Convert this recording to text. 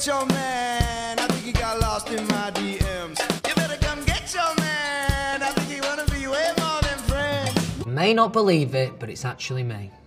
get your man. I think he got lost in my DMs. You better come get your man. I think he wanna be way more than friends. You may not believe it, but it's actually me.